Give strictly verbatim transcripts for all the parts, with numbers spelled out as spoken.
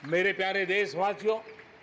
मेरे प्यारे देशवासियों,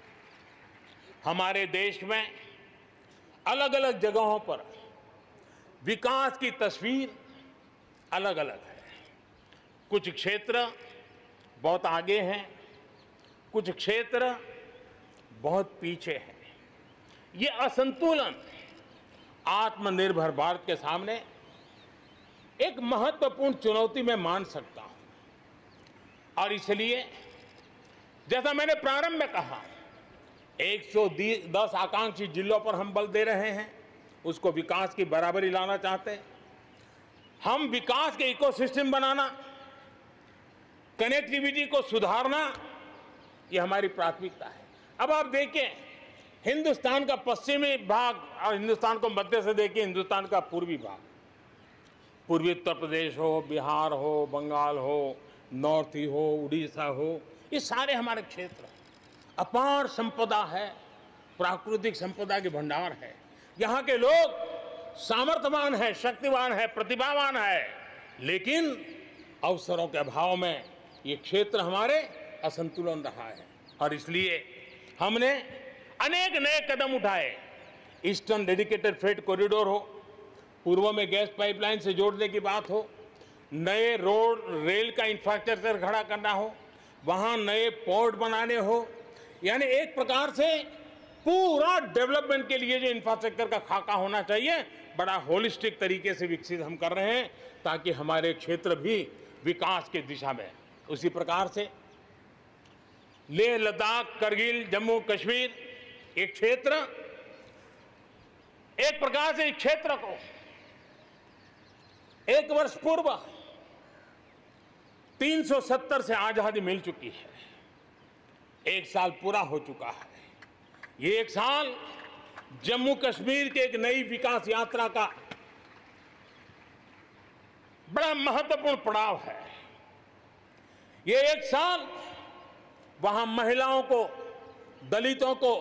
हमारे देश में अलग अलग जगहों पर विकास की तस्वीर अलग अलग है। कुछ क्षेत्र बहुत आगे हैं, कुछ क्षेत्र बहुत पीछे हैं। ये असंतुलन आत्मनिर्भर भारत के सामने एक महत्वपूर्ण चुनौती मैं मान सकता हूं। और इसलिए जैसा मैंने प्रारंभ में कहा, एक सौ दस आकांक्षी जिलों पर हम बल दे रहे हैं, उसको विकास की बराबरी लाना चाहते हैं। हम विकास के इकोसिस्टम बनाना, कनेक्टिविटी को सुधारना, ये हमारी प्राथमिकता है। अब आप देखें, हिंदुस्तान का पश्चिमी भाग और हिंदुस्तान को मध्य से देखिए, हिंदुस्तान का पूर्वी भाग, पूर्वी उत्तर प्रदेश हो, बिहार हो, बंगाल हो, नॉर्थ ही हो, उड़ीसा हो, ये सारे हमारे क्षेत्र अपार संपदा है, प्राकृतिक संपदा के भंडार है। यहाँ के लोग सामर्थ्यवान है, शक्तिवान है, प्रतिभावान है, लेकिन अवसरों के अभाव में ये क्षेत्र हमारे असंतुलन रहा है। और इसलिए हमने अनेक नए कदम उठाए। ईस्टर्न डेडिकेटेड फ्रेट कॉरिडोर हो, पूर्व में गैस पाइपलाइन से जोड़ने की बात हो, नए रोड रेल का इंफ्रास्ट्रक्चर खड़ा करना हो, वहाँ नए पोर्ट बनाने हो, यानी एक प्रकार से पूरा डेवलपमेंट के लिए जो इंफ्रास्ट्रक्चर का खाका होना चाहिए, बड़ा होलिस्टिक तरीके से विकसित हम कर रहे हैं, ताकि हमारे क्षेत्र भी विकास की दिशा में। उसी प्रकार से लेह लद्दाख, करगिल, जम्मू कश्मीर, एक क्षेत्र एक प्रकार से इस क्षेत्र को एक वर्ष पूर्व तीन सौ सत्तर से आजादी मिल चुकी है, एक साल पूरा हो चुका है। ये एक साल जम्मू कश्मीर के एक नई विकास यात्रा का बड़ा महत्वपूर्ण पड़ाव है। ये एक साल वहां महिलाओं को, दलितों को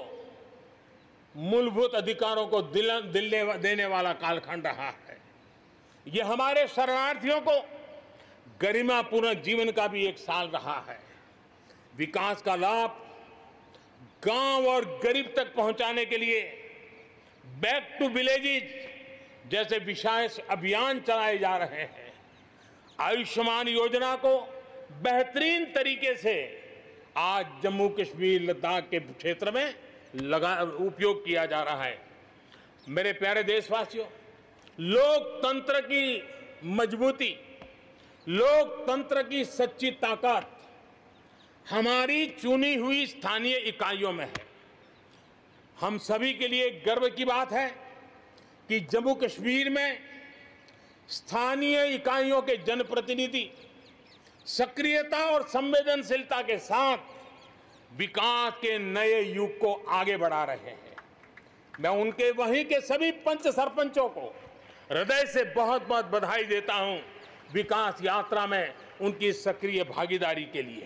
मूलभूत अधिकारों को दिल, दिल देने वाला कालखंड रहा है। ये हमारे शरणार्थियों को गरिमापूर्ण जीवन का भी एक साल रहा है। विकास का लाभ गांव और गरीब तक पहुंचाने के लिए बैक टू विलेजेस जैसे विशेष अभियान चलाए जा रहे हैं। आयुष्मान योजना को बेहतरीन तरीके से आज जम्मू कश्मीर, लद्दाख के क्षेत्र में लगा उपयोग किया जा रहा है। मेरे प्यारे देशवासियों, लोकतंत्र की मजबूती, लोकतंत्र की सच्ची ताकत हमारी चुनी हुई स्थानीय इकाइयों में है। हम सभी के लिए गर्व की बात है कि जम्मू कश्मीर में स्थानीय इकाइयों के जनप्रतिनिधि सक्रियता और संवेदनशीलता के साथ विकास के नए युग को आगे बढ़ा रहे हैं। मैं उनके वहीं के सभी पंच सरपंचों को हृदय से बहुत बहुत बधाई देता हूं, विकास यात्रा में उनकी सक्रिय भागीदारी के लिए।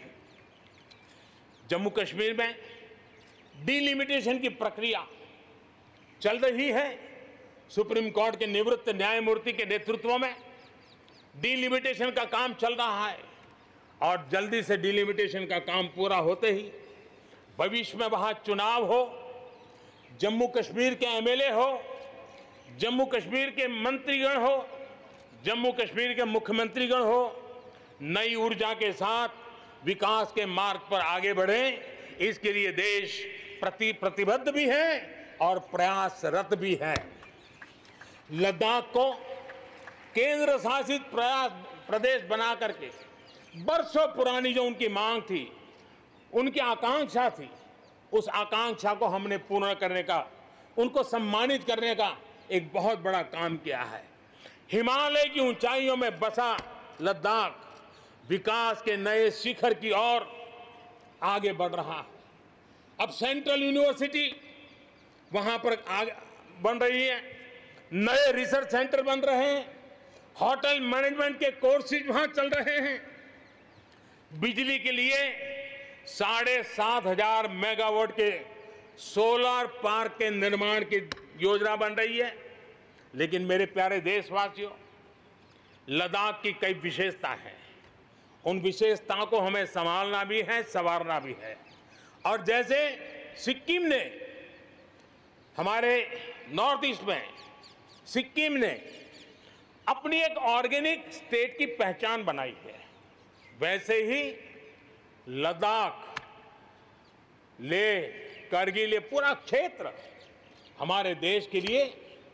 जम्मू कश्मीर में डिलिमिटेशन की प्रक्रिया चल रही है। सुप्रीम कोर्ट के निवृत्त न्यायमूर्ति के नेतृत्व में डिलिमिटेशन का काम चल रहा है, और जल्दी से डिलिमिटेशन का काम पूरा होते ही भविष्य में वहां चुनाव हो, जम्मू कश्मीर के एमएलए हो, जम्मू कश्मीर के मंत्रीगण हो, जम्मू कश्मीर के मुख्यमंत्रीगण हो, नई ऊर्जा के साथ विकास के मार्ग पर आगे बढ़े। इसके लिए देश प्रति प्रतिबद्ध भी है और प्रयासरत भी है। लद्दाख को केंद्र शासित प्रदेश बना करके बरसों पुरानी जो उनकी मांग थी, उनकी आकांक्षा थी, उस आकांक्षा को हमने पूर्ण करने का, उनको सम्मानित करने का एक बहुत बड़ा काम किया है। हिमालय की ऊंचाइयों में बसा लद्दाख विकास के नए शिखर की ओर आगे बढ़ रहा है। अब सेंट्रल यूनिवर्सिटी वहां पर आगे बन रही है, नए रिसर्च सेंटर बन रहे हैं, होटल मैनेजमेंट के कोर्सेज वहां चल रहे हैं। बिजली के लिए साढ़े सात हजार मेगावाट के सोलर पार्क के निर्माण की योजना बन रही है। लेकिन मेरे प्यारे देशवासियों, लद्दाख की कई विशेषता है उन विशेषताओं को हमें संभालना भी है, संवारना भी है। और जैसे सिक्किम ने, हमारे नॉर्थ ईस्ट में सिक्किम ने अपनी एक ऑर्गेनिक स्टेट की पहचान बनाई है, वैसे ही लद्दाख, लेह, करगिल, ये पूरा क्षेत्र हमारे देश के लिए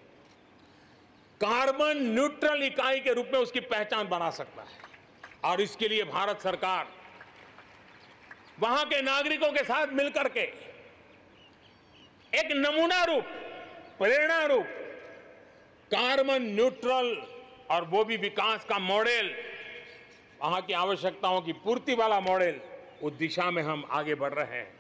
कार्बन न्यूट्रल इकाई के रूप में उसकी पहचान बना सकता है। और इसके लिए भारत सरकार वहां के नागरिकों के साथ मिलकर के एक नमूना रूप, प्रेरणा रूप कार्बन न्यूट्रल और वो भी विकास का मॉडल, वहां की आवश्यकताओं की पूर्ति वाला मॉडल, उस दिशा में हम आगे बढ़ रहे हैं।